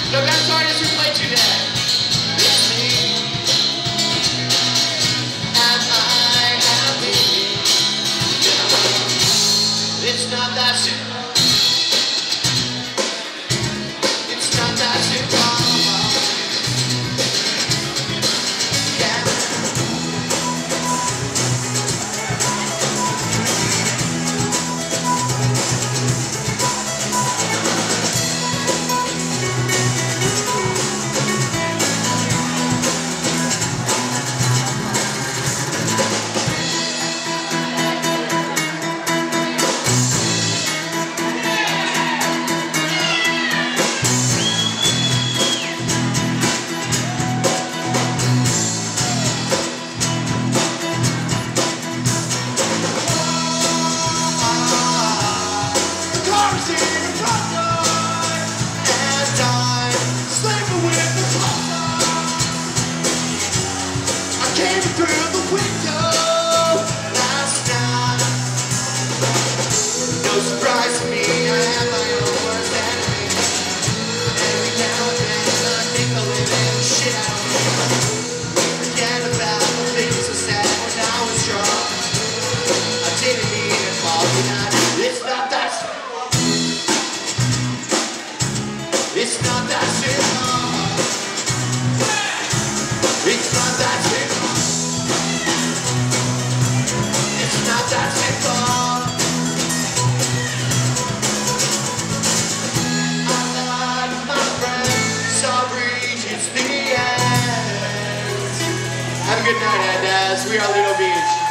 The best artist who played today. It's me. Am I happy? It's not that simple. It's not that simple. Through the window last night. No surprise to me, I have my own worst enemy. Every now and then I think the living shit out of me. Forget about the things I said when I was drunk. I didn't mean it all tonight. It's not that simple. It's not that simple. It's not that simple. That's simple. I like my friend, sorry, it's the end. Have a good night, Andes. We are Little Beach.